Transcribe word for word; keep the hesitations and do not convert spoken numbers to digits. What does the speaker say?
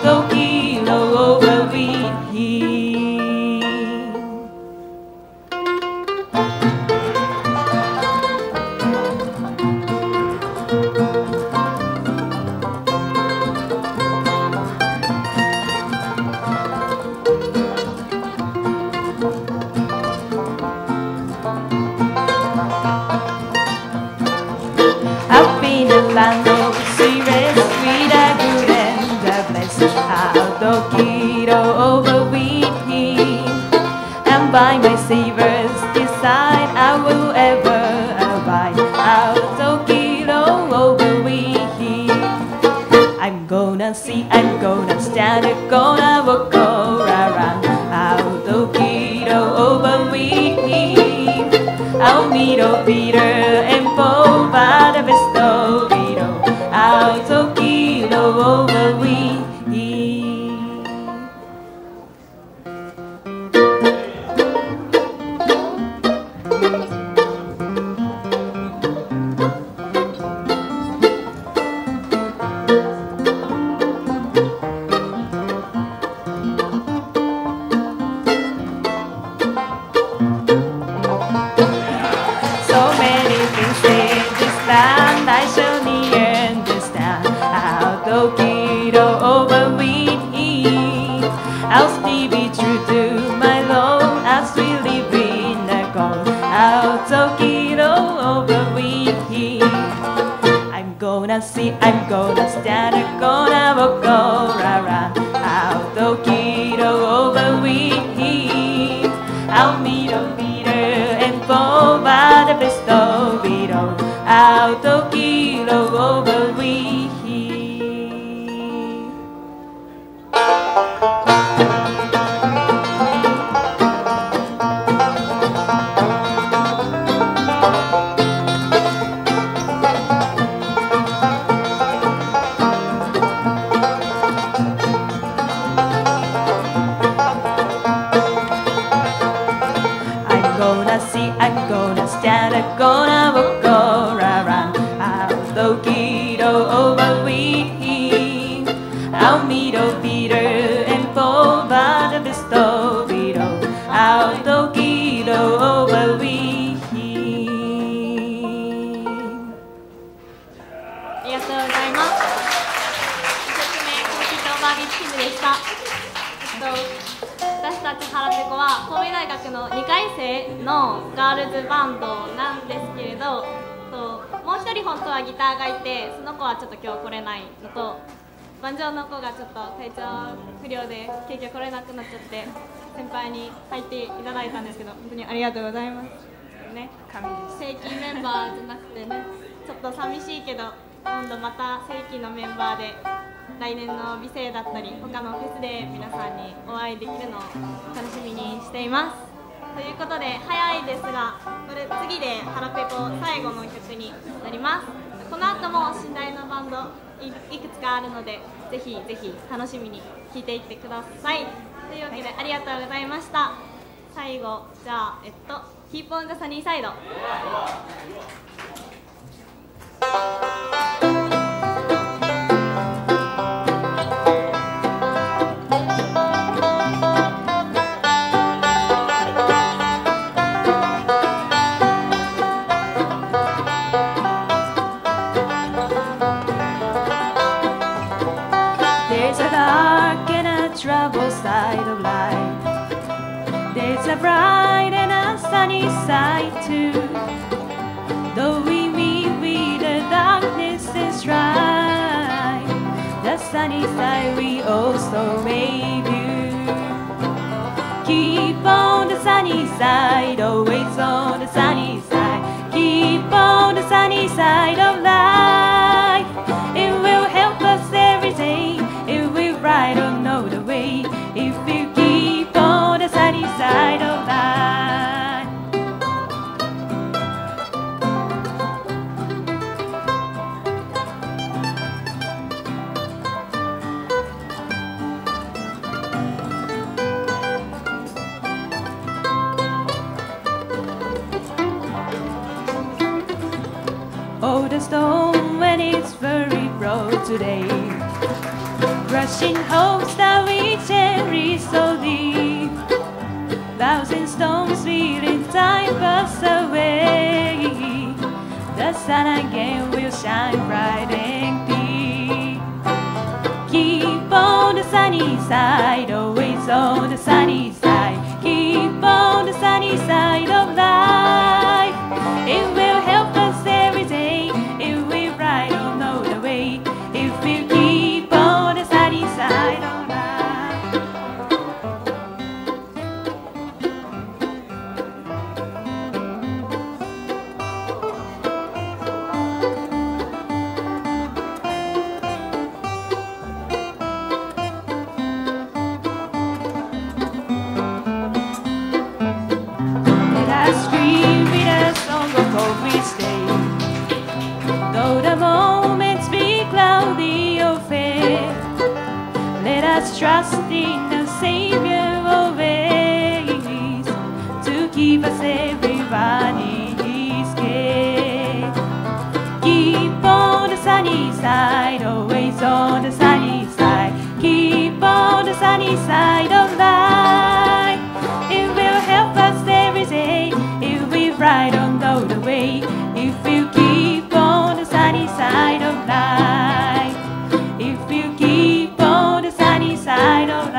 Tokyo over with him. Up in the land of secrets, with a good and the blessed, how Tokyo over with him. And by my Savior's side, I will ever abide, how Tokyo over with him. I'm gonna see, I'm gonna stand, I'm gonna walk all around, how Tokyo over with him. I'll meet oh Peter and Paul, but the best of it all, how Tokyo over with him. So many things in this land I surely understand, how Tokyo over with him. I'll still be true to my Lord as we live in the cold, how Tokyo over with him. I'm gonna see, I'm gonna stand, I'm gonna walk all around, how Tokyo over with him. I'll meet oh Peter and Paul, but the best of it all, how Tokyo over with him. 本当はギターがいて、その子はちょっと今日来れないのと、バンジョーの子がちょっと体調不良で結局来れなくなっちゃって、先輩に入っていただいたんですけど、本当にありがとうございます。ね、正規メンバーじゃなくてね、ちょっと寂しいけど、今度また正規のメンバーで来年の美声だったり他のフェスで皆さんにお会いできるのを楽しみにしています。ということで早いですが、これ次でハラペコ最後の曲になります。この後も信頼のバンド い, いくつかあるので、ぜひぜひ楽しみに聴いていってください。というわけでありがとうございました。最後じゃあえっと「Keep on the Sunny Side」 Trouble side of life, there's a bright and a sunny side too. Though we meet with the darkness and strife, the sunny side we also may view. Keep on the sunny side, always on the sunny side. Keep on the sunny side of life. It will help us every day. It will brighten or know the way. If you keep on the sunny side of life. Oh, the storm when it's very broad today. Rushing hopes that we cherish so deep. Thousand storms will in time pass away. The sun again will shine bright and clear. Keep on the sunny side, always on the sunny side. Keep on the sunny side of life. It will help us every day if we ride on all the way. If we keep on the sunny side of life. Let us scream with a song of hope each day. Though the moments be cloudy or fair, let us trust in the Savior always to keep us everyone in His care. Keep on the sunny side, always on the sunny side. Keep on the sunny side of life. It will help us every day if we ride on all the way. If you keep on the sunny side of life. If you keep on the sunny side of life.